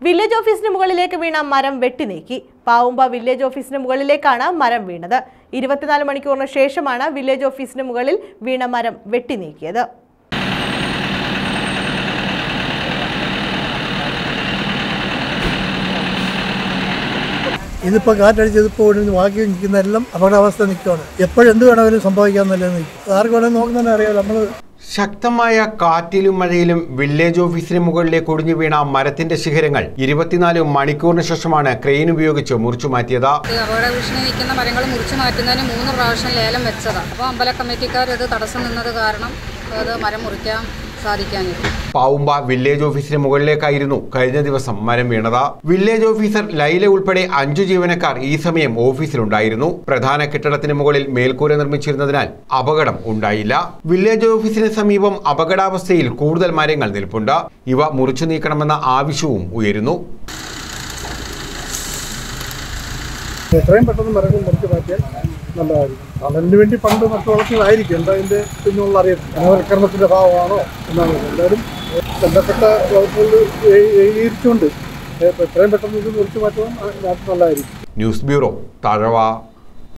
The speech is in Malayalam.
വില്ലേജ് ഓഫീസിന് മുകളിലേക്ക് വീണ മരം വെട്ടിനീക്കി. പാവുമ്പ വില്ലേജ് ഓഫീസിന് മുകളിലേക്കാണ് മരം വീണത്. 24 മണിക്കൂറിന് ശേഷമാണ് വില്ലേജ് ഓഫീസിന് മുകളിൽ വീണ മരം വെട്ടിനീക്കിയത്. ഇതിപ്പോൾ കാറ്റടിച്ചതിപ്പോൾ ബാക്കി നിൽക്കുന്നതെല്ലാം അപകടാവസ്ഥ നിൽക്കുകയാണ്. എപ്പോഴെന്ത് വേണമെങ്കിലും സംഭവിക്കാമെന്നല്ലേ ആർക്ക് വേണമെങ്കിൽ നോക്കുന്നതന്നെ അറിയാം. നമ്മൾ ശക്തമായ കാറ്റിലും മഴയിലും വില്ലേജ് ഓഫീസിന് മുകളിലേക്ക് ഒടിഞ്ഞു വീണ മരത്തിന്റെ ശിഖരങ്ങൾ 24 മണിക്കൂറിന് ശേഷമാണ് ക്രെയിൻ ഉപയോഗിച്ച് മുറിച്ചു മാറ്റിയത്. അപകട ഭീഷണി നിൽക്കുന്ന മരങ്ങൾ മുറിച്ചു മാറ്റുന്നതിന് 3 പ്രാവശ്യം ലേലം വെച്ചതാണ്. അപ്പോൾ അമ്പല കമ്മിറ്റിക്കാർ ഇത് തടസ്സം നിന്നത് കാരണം അത് മരം മുറിക്കാൻ സാധിക്കാനില്ല. പാവുമ്പ വില്ലേജ് ഓഫീസിന് മുകളിലേക്കായിരുന്നു കഴിഞ്ഞ ദിവസം മരം വീണത്. വില്ലേജ് ഓഫീസർ ലൈല ഉൾപ്പെടെ 5 ജീവനക്കാർ ഈ സമയം ഓഫീസിലുണ്ടായിരുന്നു. പ്രധാന കെട്ടിടത്തിന് മുകളിൽ മേൽക്കൂര നിർമ്മിച്ചിരുന്നതിനാൽ അപകടം ഉണ്ടായില്ല. വില്ലേജ് ഓഫീസിന് സമീപം അപകടാവസ്ഥയിൽ കൂടുതൽ മരങ്ങൾ നിൽപ്പുണ്ട്. ഇവ മുറിച്ചു നീക്കണമെന്ന ആവശ്യവും ഉയരുന്നു. എത്രയും പെട്ടെന്ന് മരങ്ങൾ മുറിച്ചു മാറ്റിയാൽ നല്ലതായിരിക്കും. അതിനു വേണ്ടി പണ്ട് നട്ടുവളർത്തിയതായിരിക്കും. എന്താ അതിൻ്റെ പിന്നുള്ള അറിയാം, വനവൽക്കരണത്തിൻ്റെ ഭാഗമാണോ എന്നാണ്. എല്ലാവരും ബന്ധപ്പെട്ട വകുപ്പുകൾ ഏകീകരിച്ചുകൊണ്ട് എത്രയും പെട്ടെന്ന് ഇത് മുറിച്ചു മാറ്റുവാൻ നല്ലതായിരിക്കും. News bureau, Thazhava.